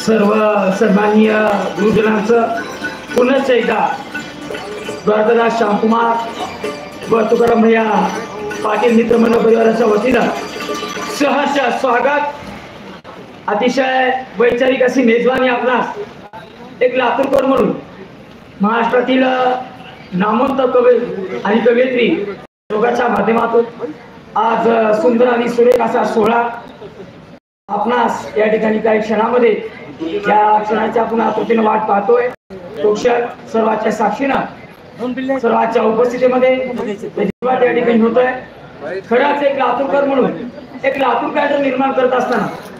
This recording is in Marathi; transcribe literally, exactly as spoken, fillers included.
सर्व सन्माननीय गुरुजनांचं पुनश्च एकदा द्वारकादास श्यामकुमार व तुकाराम भैया पाटील मित्रमंडळ परिवाराच्या वतीनं सहर्ष स्वागत। अतिशय वैचारिक अशी मेजवानी आपणास एक लातूरकर म्हणून महाराष्ट्रातील नामवंत कवी आणि कवयित्री दोघांच्या माध्यमातून आज सुंदर आणि सुरेख असा सोहळा आपणास या ठिकाणी काही क्षणामध्ये या क्षणाची आपण आतुरतेने वाट पाहतोय। तो क्षण सर्वांच्या साक्षीनं सर्वांच्या उपस्थितीमध्ये या ठिकाणी होतोय। खरंच एक लातूरकर म्हणून एक लातूर कॅडर निर्माण करत असताना